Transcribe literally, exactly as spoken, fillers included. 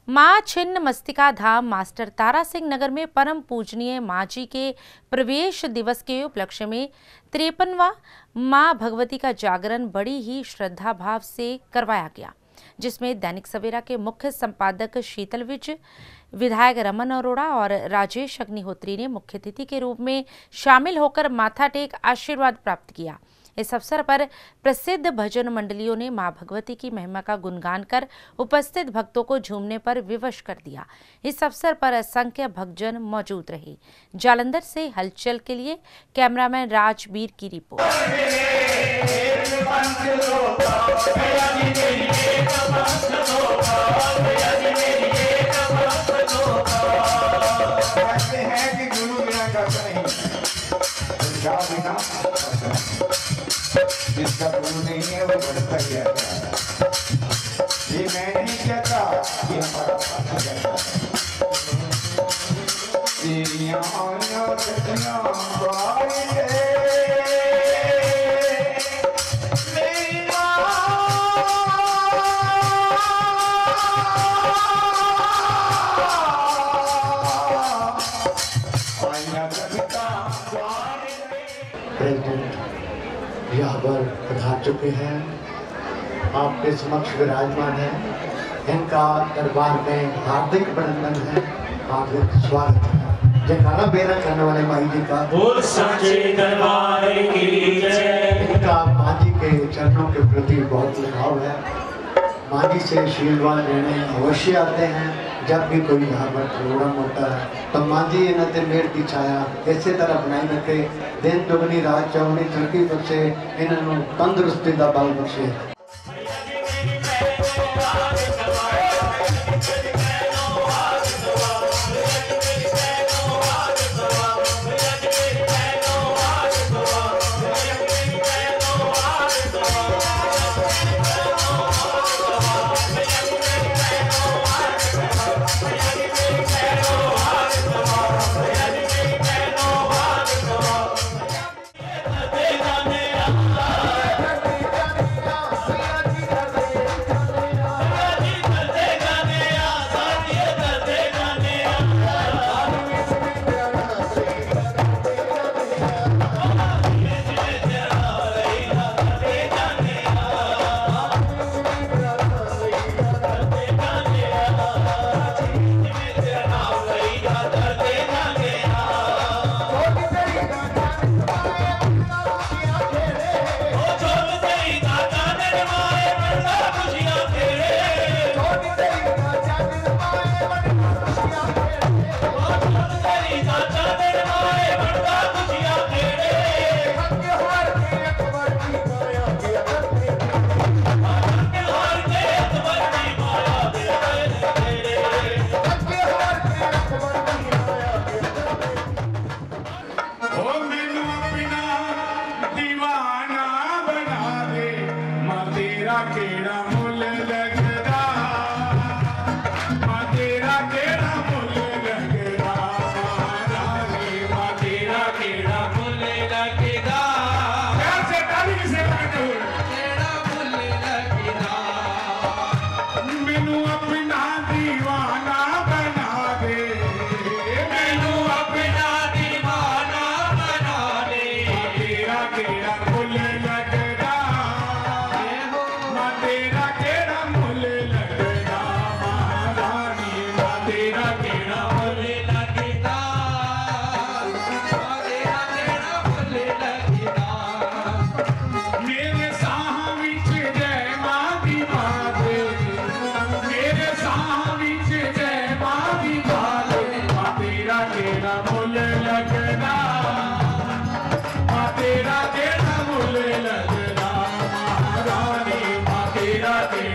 माँ छिन्न मस्तिका धाम मास्टर तारा सिंह नगर में परम पूजनीय माँ जी के प्रवेश दिवस के उपलक्ष्य में तिरपनवां माँ भगवती का जागरण बड़ी ही श्रद्धा भाव से करवाया गया, जिसमें दैनिक सवेरा के मुख्य संपादक शीतल विज, विधायक रमन अरोड़ा और राजेश अग्निहोत्री ने मुख्य अतिथि के रूप में शामिल होकर माथा टेक आशीर्वाद प्राप्त किया। इस अवसर पर प्रसिद्ध भजन मंडलियों ने मां भगवती की महिमा का गुणगान कर उपस्थित भक्तों को झूमने पर विवश कर दिया। इस अवसर पर असंख्य भक्तजन मौजूद रहे। जालंधर से हलचल के लिए कैमरामैन राजबीर की रिपोर्ट। जिसका गुरु नहीं है वो बढ़ता ही रहता है। ये मैं नहीं कहता कि हमारा पापा कहता है। तेरियां आइयां सजना बारी है मेरी माँ, आइयां सजना बारी है। यहाँ पर पधार चुके हैं, आपके समक्ष विराजमान है। इनका दरबार में हार्दिक अभिनंदन है, हार्दिक स्वागत है। जयकारा बेरा करने वाले माई जी का बोल सच्चे दरबार की जय। इनका माँ जी के चरणों के प्रति बहुत लगाव है। माँ जी से आशीर्वाद लेने अवश्य आते हैं। जब भी कोई यहाँ पर प्रोग्राम होता है तो माँ जी इन्हें ते मेर की छाया इसे तरह बनाई रखे, दिन दुगनी रात चौगनी तरक्की बख्शे, इन्होंने तंदुरुस्ती का बल बख्शे। केड़ा मुल लगदा, मां तेरा केड़ा मुल लगदा, रानी मां तेरा केड़ा मुल लगदा। कैसे ताली से लगदो केड़ा मुल लगदा, मैनू अपना दीवाना बना दे, मैनू अपना दीवाना बना दे, मां तेरा केड़ा मुल लगदा, तेरा केड़ा मुल लगदा, महारानी मां तेरा केड़ा मुल लगदा, तेरा केड़ा मुल लगदा। मेरे साह विच जय मां दी बात, मेरे साह विच जय मां दी बात, मां तेरा केड़ा मुल लगदा, मां तेरा केड़ा मुल लगदा, महारानी तेरा